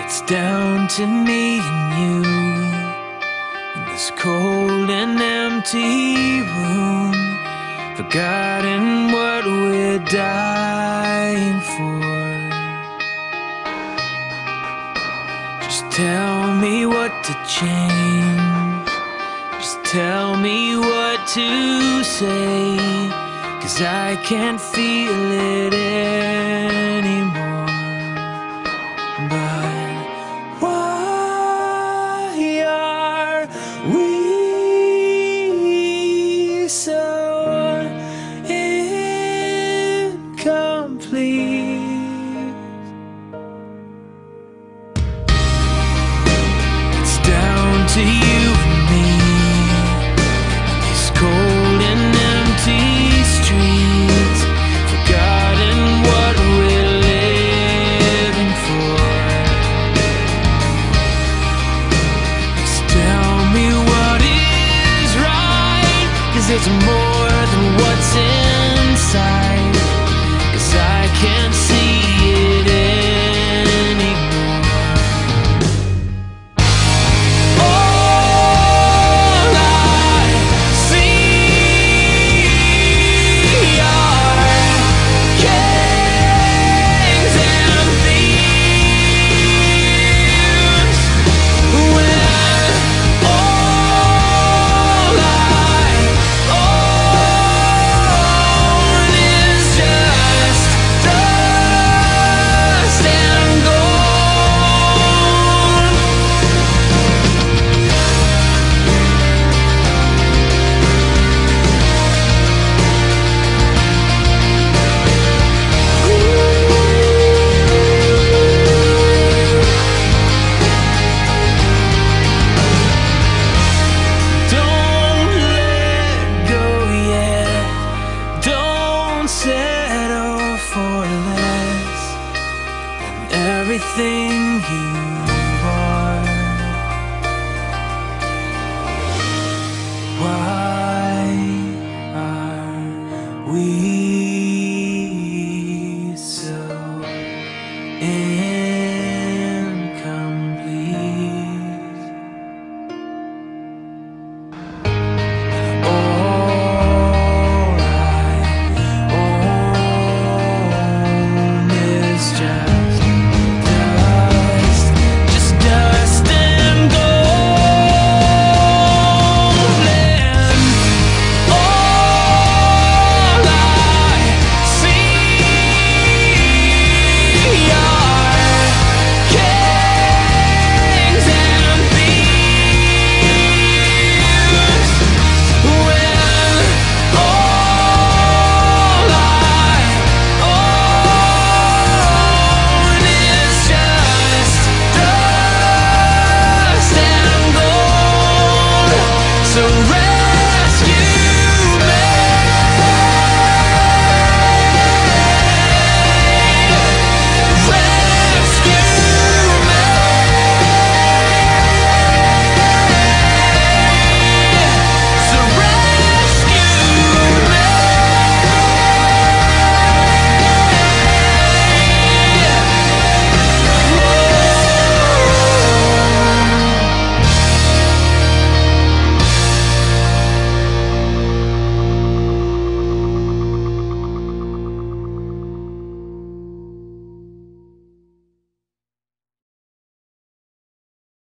It's down to me and you in this cold and empty room, forgotten what we're dying for. Just tell me what to change, just tell me what to say, 'cause I can't feel it anymore. But why are we so incomplete? It's down to you and me, these cold and empty streets, forgotten what we're living for. Just tell me what is right, 'cause it's more than what's inside, 'cause I can't see it anymore. All I see are kings and thieves, when all I own is just dust and gold. Don't let go yet, don't settle for less than everything you are. Why are we so